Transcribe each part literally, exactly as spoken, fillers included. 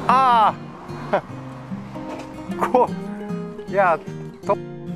ああこういやと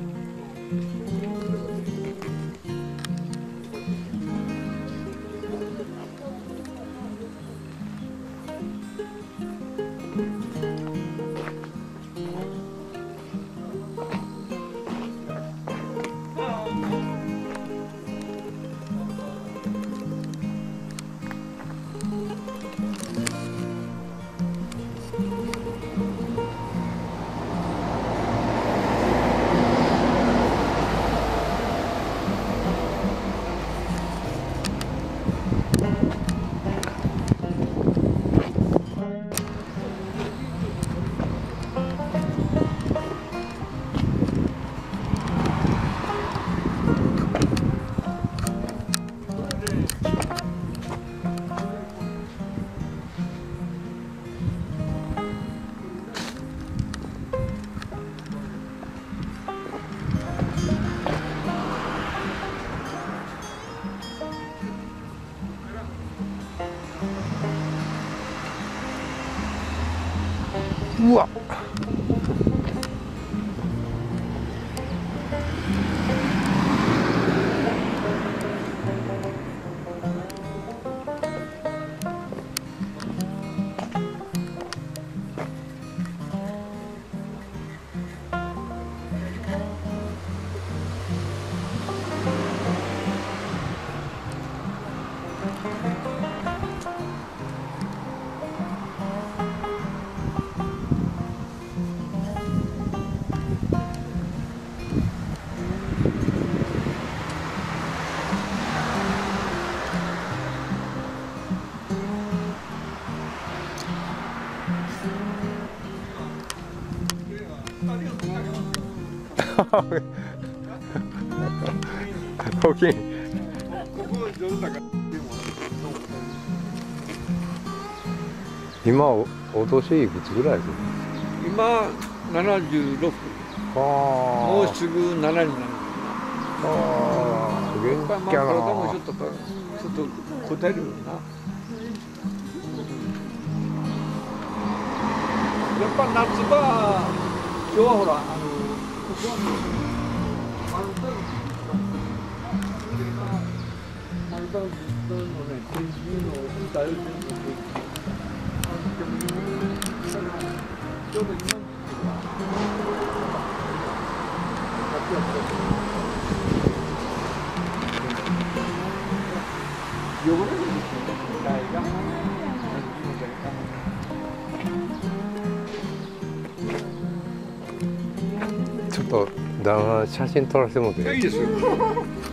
うわ大きい。今おお年いくつぐらいですか？ 今ななじゅうろく。もうすぐななになる。 ああ、元気やな。 体もちょっとちょっと答えるよな。やっぱ夏場今日はほらあのここは丸太丸太のね天神の歌うてるのちょうど今の汚れるんですよね、台が。 ちょっと旦那写真撮らせてもらって。 いいですよ。二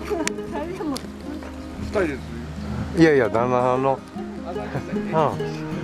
人です。 いやいや旦那さんの。うん。